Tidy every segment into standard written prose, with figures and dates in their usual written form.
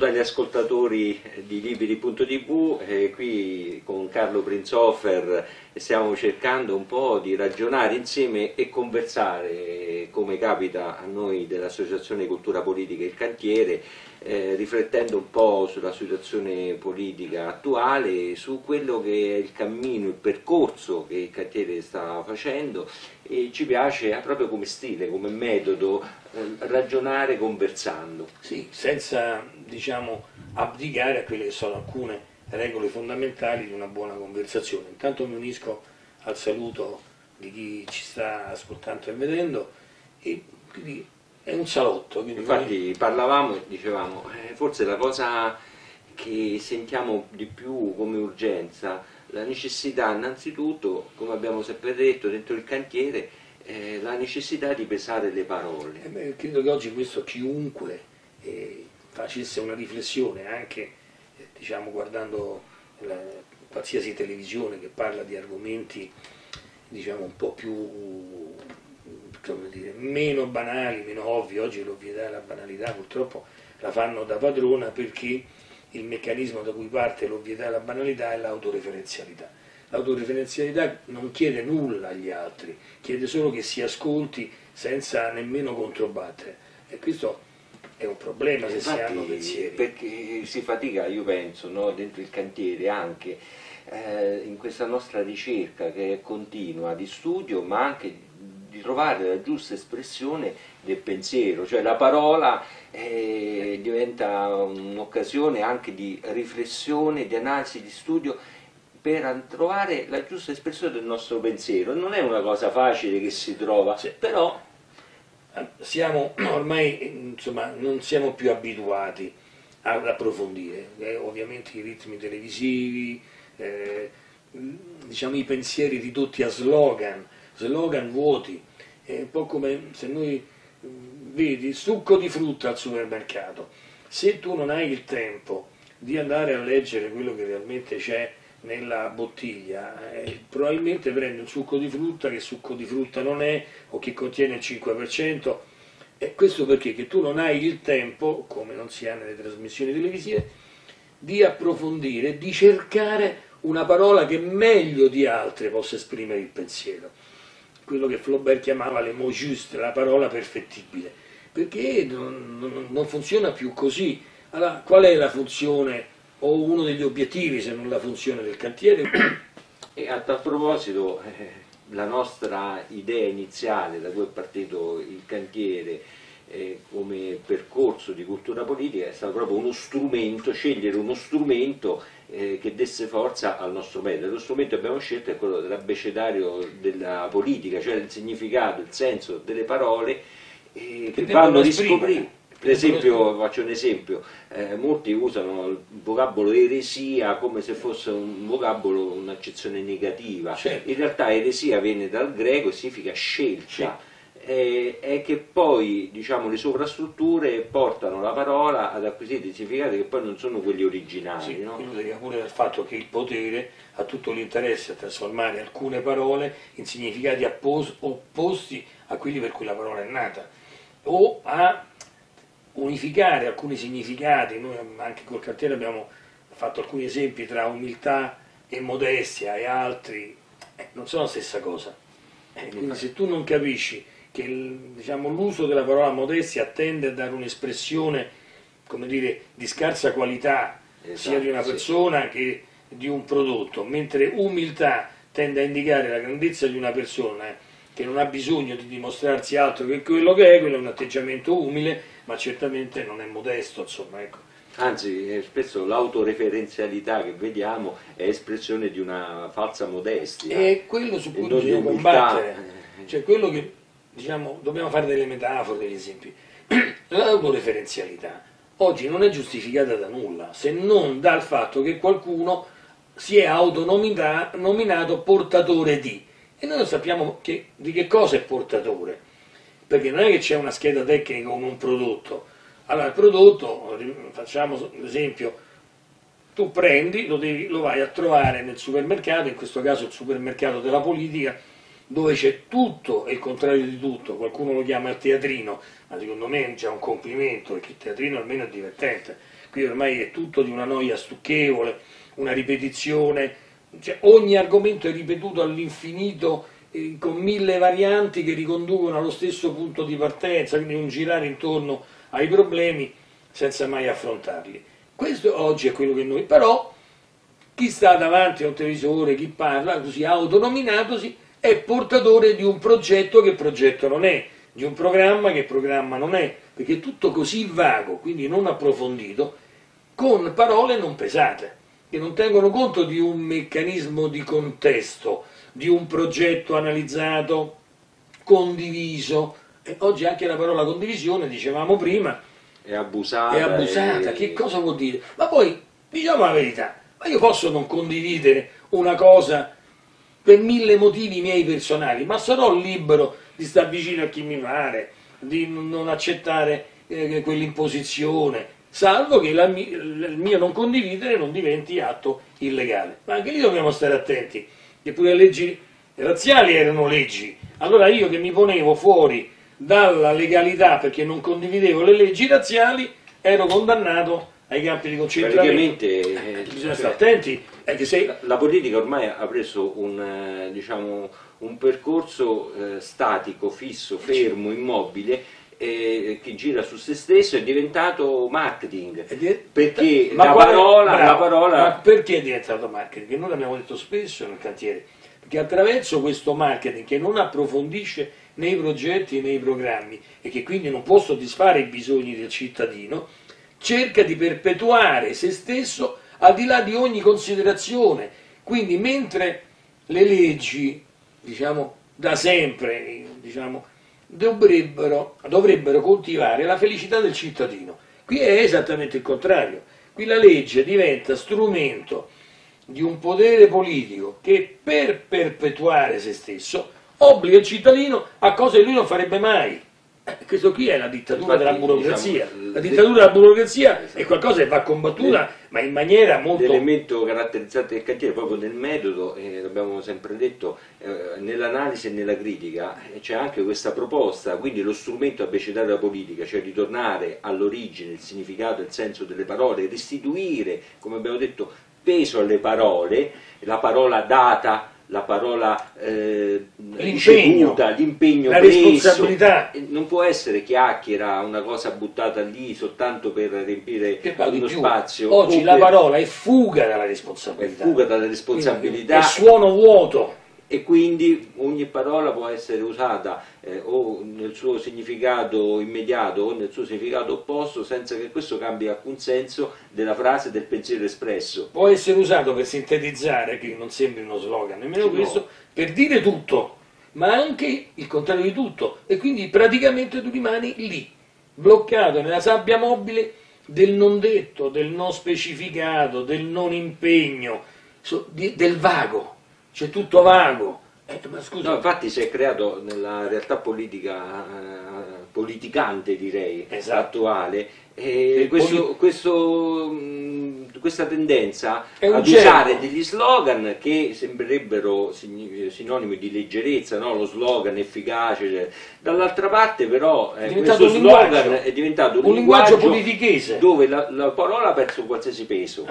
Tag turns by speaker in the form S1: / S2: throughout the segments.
S1: saluto agli ascoltatori di Liberi.tv, qui con Carlo Prinzhofer stiamo cercando un po' di ragionare insieme e conversare, come capita a noi dell'Associazione Cultura Politica Il Cantiere, riflettendo un po' sulla situazione politica attuale, su quello che è il cammino, il percorso che il Cantiere sta facendo, e ci piace proprio come stile, come metodo, ragionare conversando.
S2: Sì, senza, diciamo, abdicare a quelle che sono alcune regole fondamentali di una buona conversazione. Intanto mi unisco al saluto di chi ci sta ascoltando e vedendo, e quindi è un salotto.
S1: Infatti parlavamo e dicevamo, forse la cosa che sentiamo di più come urgenza, la necessità innanzitutto, come abbiamo sempre detto dentro il cantiere, la necessità di pesare le parole.
S2: Credo che oggi questo chiunque facesse una riflessione, anche diciamo, guardando qualsiasi televisione che parla di argomenti, diciamo, un po' più, come dire, meno banali, meno ovvi. Oggi l'ovvietà e la banalità purtroppo la fanno da padrona, perché il meccanismo da cui parte l'ovvietà e la banalità è l'autoreferenzialità. L'autoreferenzialità non chiede nulla agli altri, chiede solo che si ascolti senza nemmeno controbattere, e questo è un problema se si hanno pensieri.
S1: Perché si fatica, io penso, no, dentro il cantiere anche in questa nostra ricerca che è continua di studio, ma anche di trovare la giusta espressione del pensiero, cioè la parola diventa un'occasione anche di riflessione, di analisi, di studio, per trovare la giusta espressione del nostro pensiero. Non è una cosa facile che si trova, sì, però
S2: siamo ormai, insomma, non siamo più abituati ad approfondire. Ovviamente i ritmi televisivi, diciamo, i pensieri ridotti a slogan vuoti. È un po' come se noi, vedi, succo di frutta al supermercato, se tu non hai il tempo di andare a leggere quello che realmente c'è nella bottiglia, probabilmente prendi un succo di frutta che succo di frutta non è, o che contiene il 5%, e questo perché? Che tu non hai il tempo, come non si ha nelle trasmissioni televisive, di approfondire, di cercare una parola che meglio di altre possa esprimere il pensiero, quello che Flaubert chiamava le mots justes, la parola perfettibile, perché non funziona più così. Allora, qual è la funzione o uno degli obiettivi, se non la funzione, del cantiere?
S1: E a tal proposito, la nostra idea iniziale da cui è partito il cantiere come percorso di cultura politica è stato proprio uno strumento, scegliere uno strumento che desse forza al nostro metodo. Lo strumento che abbiamo scelto è quello dell'abbecedario della politica, cioè il significato, il senso delle parole che vanno riscoprire. Per esempio, faccio un esempio, molti usano il vocabolo eresia come se fosse un vocabolo, un'accezione negativa.
S2: Certo.
S1: In realtà eresia viene dal greco e significa scelta, è che poi, diciamo, le sovrastrutture portano la parola ad acquisire dei significati che poi non sono quelli originali.
S2: Sì,
S1: no?
S2: quello deriva pure dal fatto che il potere ha tutto l'interesse a trasformare alcune parole in significati opposti a quelli per cui la parola è nata, o a unificare alcuni significati. Noi anche col cantiere abbiamo fatto alcuni esempi tra umiltà e modestia, e altri non sono la stessa cosa. Quindi se tu non capisci che, diciamo, l'uso della parola modestia tende a dare un'espressione, come dire, di scarsa qualità, esatto, sia di una persona che di un prodotto, mentre umiltà tende a indicare la grandezza di una persona che non ha bisogno di dimostrarsi altro che quello che è, quello è un atteggiamento umile, ma certamente non è modesto, insomma, ecco.
S1: Anzi, spesso l'autoreferenzialità che vediamo è espressione di una falsa modestia.
S2: È quello su cui bisogna combattere, cioè quello che, diciamo, dobbiamo fare delle metafore, degli esempi. L'autoreferenzialità oggi non è giustificata da nulla, se non dal fatto che qualcuno si è autonominato portatore di, e noi non sappiamo di che cosa è portatore, perché non è che c'è una scheda tecnica con un prodotto. Allora il prodotto, facciamo l'esempio, tu prendi, lo vai a trovare nel supermercato, in questo caso il supermercato della politica, dove c'è tutto e il contrario di tutto. Qualcuno lo chiama il teatrino, ma secondo me è già un complimento, perché il teatrino almeno è divertente. qui ormai è tutto di una noia stucchevole, una ripetizione, cioè ogni argomento è ripetuto all'infinito con 1000 varianti che riconducono allo stesso punto di partenza, quindi un girare intorno ai problemi senza mai affrontarli. Questo oggi è quello che noi, però chi sta davanti a un televisore, chi parla così autonominatosi, è portatore di un progetto che progetto non è, di un programma che programma non è, perché è tutto così vago, quindi non approfondito, con parole non pesate, che non tengono conto di un meccanismo di contesto, di un progetto analizzato, condiviso. E oggi anche la parola condivisione, dicevamo prima,
S1: è abusata.
S2: È abusata. Che cosa vuol dire? Ma poi, diciamo la verità, ma io posso non condividere una cosa per 1000 motivi miei personali, ma sarò libero di stare vicino a chi mi pare, di non accettare quell'imposizione, salvo che il mio non condividere non diventi atto illegale. Ma anche lì dobbiamo stare attenti, che pure le leggi razziali erano leggi. Allora io che mi ponevo fuori dalla legalità perché non condividevo le leggi razziali, ero condannato ai campi di concentramento. Bisogna stare attenti.
S1: La politica ormai ha preso diciamo, un percorso statico, fisso, fermo, immobile, che gira su se stesso, è diventato marketing, perché la parola...
S2: Ma perché è diventato marketing? Che noi l'abbiamo detto spesso nel cantiere, perché attraverso questo marketing che non approfondisce nei progetti e nei programmi e che quindi non può soddisfare i bisogni del cittadino, cerca di perpetuare se stesso al di là di ogni considerazione. Quindi mentre le leggi, diciamo, da sempre, diciamo, dovrebbero coltivare la felicità del cittadino, qui è esattamente il contrario. Qui la legge diventa strumento di un potere politico che per perpetuare se stesso obbliga il cittadino a cose che lui non farebbe mai. Questo qui è la dittatura della burocrazia. Diciamo, la dittatura della burocrazia è qualcosa che va combattuta, ma in maniera molto...
S1: L'elemento caratterizzante del cantiere, proprio nel metodo, l'abbiamo sempre detto, nell'analisi e nella critica, c'è anche questa proposta, quindi lo strumento abecedario della politica, cioè ritornare all'origine, il significato, il senso delle parole, restituire, come abbiamo detto, peso alle parole, la parola data, la parola ricevuta, l'impegno
S2: la
S1: preso,
S2: responsabilità.
S1: Non può essere chiacchiera, una cosa buttata lì soltanto per riempire uno spazio.
S2: Oggi la parola è fuga dalla responsabilità.
S1: È fuga dalla responsabilità.
S2: È suono vuoto.
S1: E quindi ogni parola può essere usata o nel suo significato immediato o nel suo significato opposto, senza che questo cambi alcun senso della frase, del pensiero espresso.
S2: Può essere usato per sintetizzare, che non sembri uno slogan, nemmeno questo, per dire tutto, ma anche il contrario di tutto. E quindi praticamente tu rimani lì, bloccato nella sabbia mobile del non detto, del non specificato, del non impegno, del vago. C'è tutto vago. Ma scusa.
S1: No, infatti si è creato nella realtà politica, politicante direi, attuale, questa tendenza ad usare degli slogan che sembrerebbero sinonimi di leggerezza, no? Lo slogan efficace, dall'altra parte però questo slogan è diventato un linguaggio
S2: politichese,
S1: dove la parola ha perso qualsiasi peso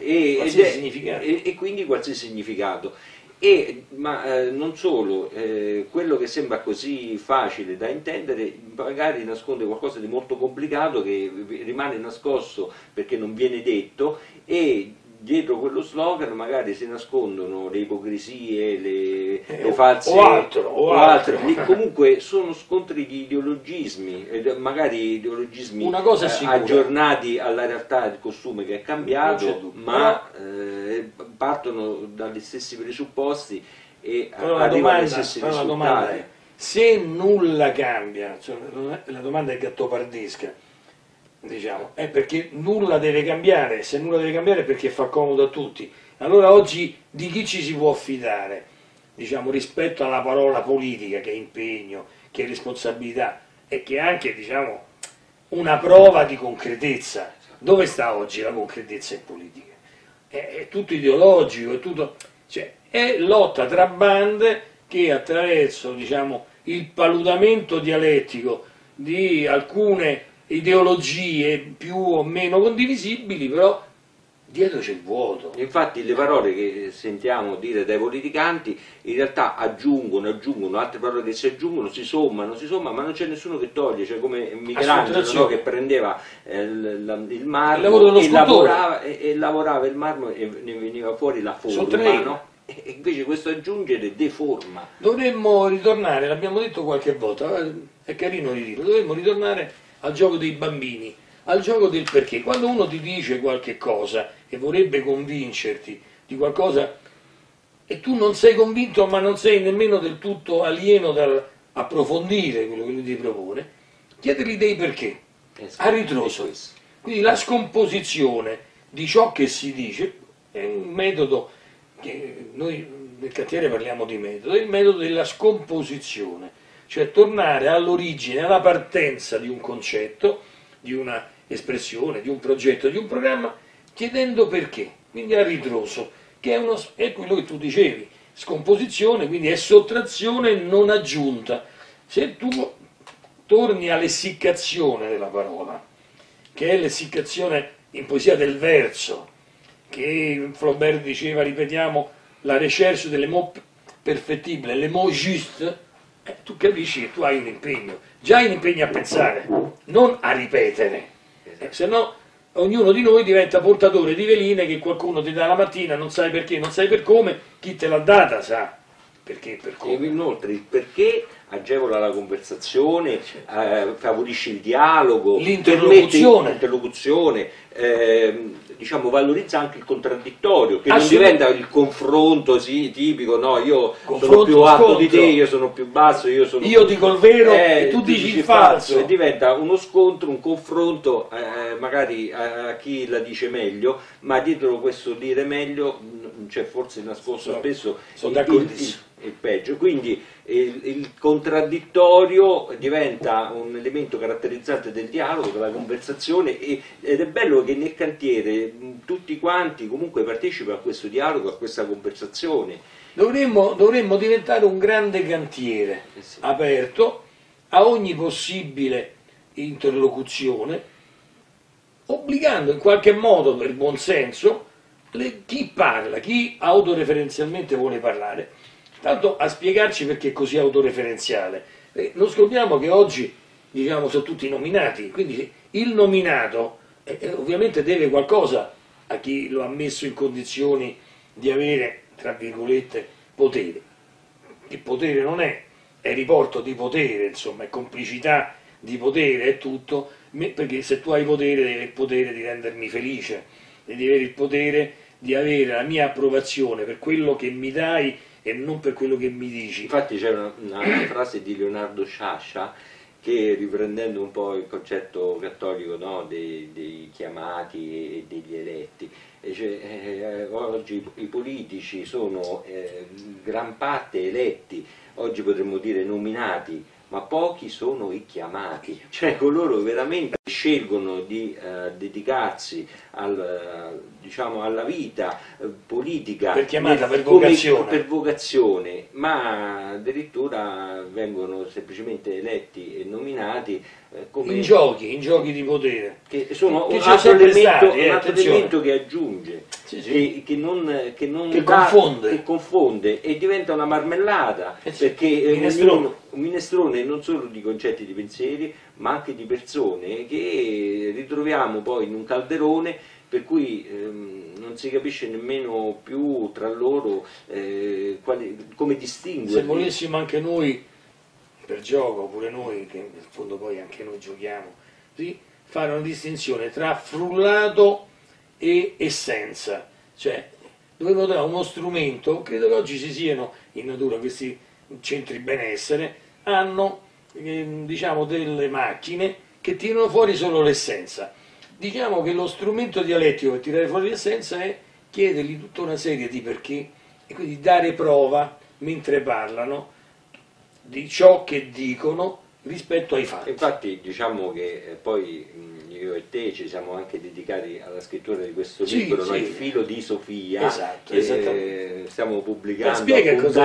S1: e quindi qualsiasi significato. Ma non solo, quello che sembra così facile da intendere magari nasconde qualcosa di molto complicato che rimane nascosto perché non viene detto, e dietro quello slogan magari si nascondono le ipocrisie, le false
S2: o altro.
S1: Comunque sono scontri di ideologismi, magari ideologismi aggiornati alla realtà del costume che è cambiato, ma partono dagli stessi presupposti e arrivano agli stessi risultati.
S2: Se nulla cambia, cioè, la domanda è gattopardesca, diciamo, è perché nulla deve cambiare. Se nulla deve cambiare è perché fa comodo a tutti. Allora oggi di chi ci si può fidare, diciamo, rispetto alla parola politica, che è impegno, che è responsabilità e che è anche, diciamo, una prova di concretezza? Dove sta oggi la concretezza in politica? È tutto ideologico, è tutto, cioè, è lotta tra bande che attraverso, diciamo, il palutamento dialettico di alcune ideologie più o meno condivisibili, però dietro c'è il vuoto.
S1: Infatti le parole che sentiamo dire dai politicanti in realtà aggiungono, altre parole che si aggiungono, si sommano, ma non c'è nessuno che toglie, cioè come Michelangelo, no, che prendeva il marmo e lavorava il marmo e ne veniva fuori la forma, no? E invece questo aggiungere deforma.
S2: Dovremmo ritornare, l'abbiamo detto qualche volta, è carino di dirlo, dovremmo ritornare al gioco dei bambini, al gioco del perché. Quando uno ti dice qualche cosa e vorrebbe convincerti di qualcosa e tu non sei convinto, ma non sei nemmeno del tutto alieno dall'approfondire quello che lui ti propone, chiedergli dei perché, a ritroso. Quindi la scomposizione di ciò che si dice è un metodo che noi nel cantiere parliamo di metodo, è il metodo della scomposizione, cioè tornare all'origine, alla partenza di un concetto, di una espressione, di un progetto, di un programma, chiedendo perché, quindi a ritroso, che è quello che tu dicevi, scomposizione, quindi è sottrazione non aggiunta. Se tu torni all'essiccazione della parola, che è l'essiccazione in poesia del verso, che Flaubert diceva, ripetiamo, la recherche delle mots perfettibles, les mots justes, tu capisci che tu hai un impegno, già hai un impegno a pensare, non a ripetere, se no ognuno di noi diventa portatore di veline che qualcuno ti dà la mattina, non sai perché, non sai per come, chi te l'ha data sa perché e per come.
S1: E inoltre il perché agevola la conversazione, favorisce il dialogo, l'interlocuzione, diciamo, valorizza anche il contraddittorio, che non diventa il confronto tipico, no, io sono più alto di te, io sono più basso,
S2: io dico il vero e tu dici il falso,
S1: e diventa uno scontro, un confronto, magari a chi la dice meglio, ma dietro questo dire meglio c'è forse nascosto spesso il peggio, quindi il contraddittorio diventa un elemento caratterizzante del dialogo, della conversazione, ed è bello che nel cantiere tutti quanti comunque partecipano a questo dialogo, a questa conversazione.
S2: Dovremmo diventare un grande cantiere,
S1: Sì.
S2: Aperto a ogni possibile interlocuzione, obbligando in qualche modo, per buon senso, chi parla, chi autoreferenzialmente vuole parlare, tanto a spiegarci perché è così autoreferenziale. Non scordiamo che oggi, diciamo, sono tutti nominati, quindi il nominato ovviamente deve qualcosa a chi lo ha messo in condizioni di avere, tra virgolette, potere. Il potere non è riporto di potere, insomma, è complicità di potere, è tutto, perché se tu hai potere, devi avere il potere di rendermi felice, devi avere il potere di avere la mia approvazione per quello che mi dai e non per quello che mi dici.
S1: Infatti c'è una frase di Leonardo Sciascia che, riprendendo un po' il concetto cattolico, no, dei chiamati e degli eletti, cioè, oggi i politici sono gran parte eletti, oggi potremmo dire nominati, ma pochi sono i chiamati, cioè coloro che veramente scelgono di dedicarsi diciamo, alla vita politica
S2: per chiamata, per vocazione.
S1: Per vocazione, ma addirittura vengono semplicemente eletti e nominati come
S2: in giochi di potere,
S1: che sono
S2: che
S1: un altro elemento che aggiunge,
S2: sì.
S1: che confonde e diventa una marmellata, perché un minestrone non solo di concetti, di pensieri, ma anche di persone che ritroviamo poi in un calderone, per cui non si capisce nemmeno più tra loro come distinguere.
S2: Se volessimo anche noi, per gioco, pure noi, che in fondo poi anche noi giochiamo, sì, fare una distinzione tra frullato e essenza, cioè dovremmo dare uno strumento, credo che oggi ci siano in natura questi centri benessere, hanno diciamo delle macchine che tirano fuori solo l'essenza. Diciamo che lo strumento dialettico per tirare fuori l'essenza è chiedergli tutta una serie di perché e quindi dare prova mentre parlano di ciò che dicono rispetto ai fatti.
S1: Infatti diciamo che poi io e te ci siamo anche dedicati alla scrittura di questo libro,
S2: sì.
S1: No? Il filo di Sofia,
S2: esatto,
S1: stiamo pubblicando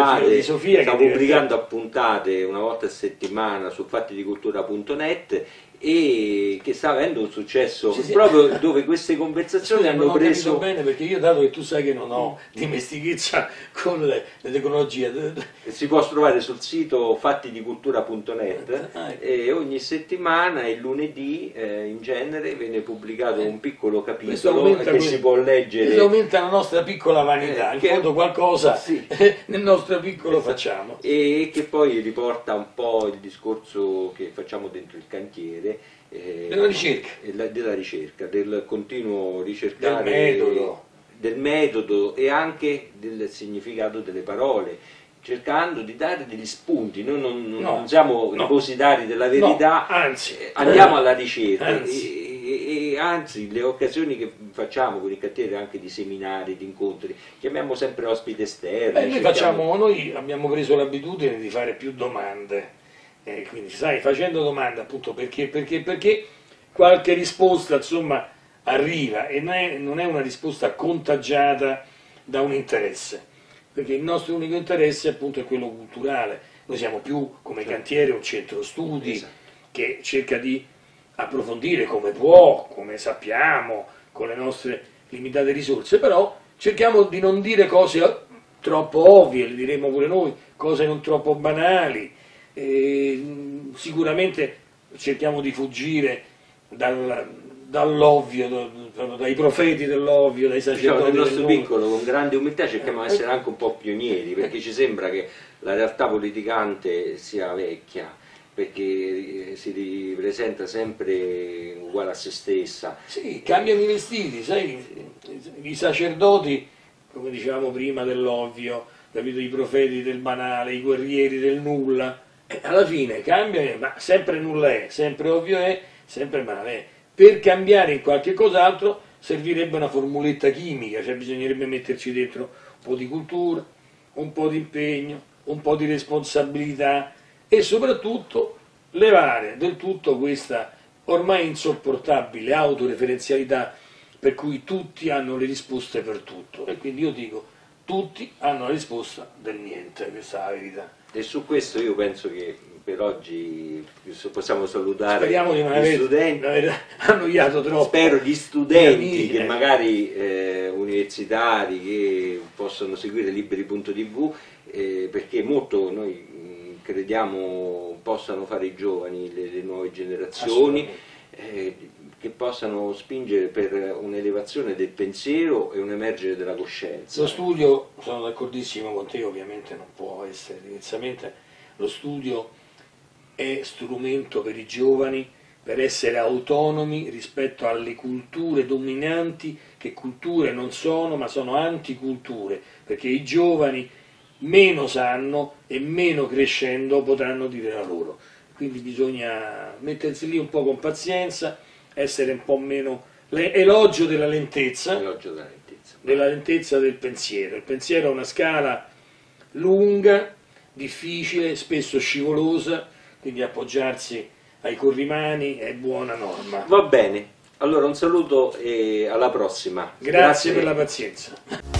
S2: a puntate
S1: una volta a settimana su fattidicultura.net, e che sta avendo un successo proprio dove queste conversazioni hanno preso...
S2: Non ho capito bene, perché io, dato che tu sai che non ho dimestichezza con le tecnologie...
S1: Si può trovare sul sito fattidicultura.net e ogni settimana, il lunedì in genere, viene pubblicato un piccolo capitolo che si può leggere.
S2: Questo aumenta la nostra piccola vanità, in fondo qualcosa nel nostro piccolo facciamo.
S1: E che poi riporta un po' il discorso che facciamo dentro il cantiere,
S2: della
S1: ricerca, del continuo ricercare, del metodo e anche del significato delle parole, cercando di dare degli spunti. Noi non siamo depositari della verità,
S2: anzi,
S1: andiamo alla ricerca e anzi le occasioni che facciamo con i cantieri, anche di seminari, di incontri, chiamiamo sempre ospiti esterni.
S2: Noi abbiamo preso l'abitudine di fare più domande. Quindi sai, facendo domande appunto perché qualche risposta insomma arriva, e non è una risposta contagiata da un interesse, perché il nostro unico interesse appunto è quello culturale. Noi siamo più come cantiere un centro studi che cerca di approfondire come può, come sappiamo, con le nostre limitate risorse, però cerchiamo di non dire cose troppo ovvie, le diremo pure noi, cose non troppo banali. Sicuramente cerchiamo di fuggire dall'ovvio, dai profeti dell'ovvio, dai sacerdoti
S1: nel nostro piccolo, con grande umiltà, cerchiamo di essere anche un po' pionieri, perché ci sembra che la realtà politicante sia vecchia, perché si ripresenta sempre uguale a se stessa.
S2: Sì, cambiano i vestiti, sai, i sacerdoti, come dicevamo prima, dell'ovvio, capito, i profeti del banale, i guerrieri del nulla. Alla fine cambia, ma sempre nulla è, sempre ovvio è, sempre banale è. Per cambiare in qualche cos'altro servirebbe una formuletta chimica, cioè bisognerebbe metterci dentro un po' di cultura, un po' di impegno, un po' di responsabilità e soprattutto levare del tutto questa ormai insopportabile autoreferenzialità per cui tutti hanno le risposte per tutto. E quindi io dico, tutti hanno la risposta del niente, questa è la verità.
S1: E su questo io penso che per oggi possiamo salutare
S2: gli
S1: studenti.
S2: Annoiato troppo.
S1: Spero gli studenti che magari universitari che possono seguire liberi.tv, perché molto noi crediamo possano fare i giovani, le nuove generazioni, che possano spingere per un'elevazione del pensiero e un emergere della coscienza.
S2: Lo studio, sono d'accordissimo con te, ovviamente non può essere diversamente, lo studio è strumento per i giovani per essere autonomi rispetto alle culture dominanti, che culture non sono, ma sono anticulture, perché i giovani meno sanno e meno crescendo potranno dire la loro. Quindi bisogna mettersi lì un po' con pazienza, essere un po' meno elogio della lentezza, della lentezza del pensiero. Il pensiero è una scala lunga, difficile, spesso scivolosa, quindi appoggiarsi ai corrimani è buona norma.
S1: Va bene, allora un saluto e alla prossima.
S2: Grazie per la pazienza.